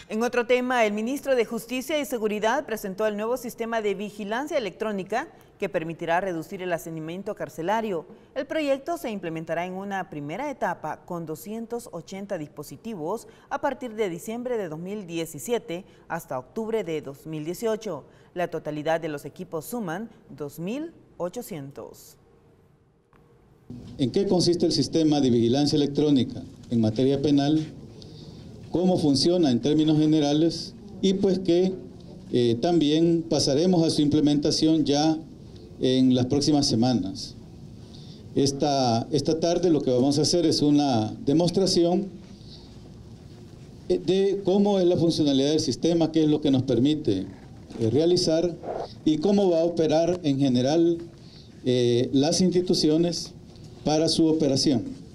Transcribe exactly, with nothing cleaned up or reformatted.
En otro tema, el ministro de Justicia y Seguridad presentó el nuevo sistema de vigilancia electrónica que permitirá reducir el hacinamiento carcelario. El proyecto se implementará en una primera etapa con doscientos ochenta dispositivos a partir de diciembre de dos mil diecisiete hasta octubre de dos mil dieciocho. La totalidad de los equipos suman dos mil ochocientos. ¿En qué consiste el sistema de vigilancia electrónica en materia penal? ¿Cómo funciona en términos generales? Y pues que eh, también pasaremos a su implementación ya en las próximas semanas. Esta, esta tarde lo que vamos a hacer es una demostración de cómo es la funcionalidad del sistema, qué es lo que nos permite eh, realizar y cómo va a operar en general eh, las instituciones para su operación.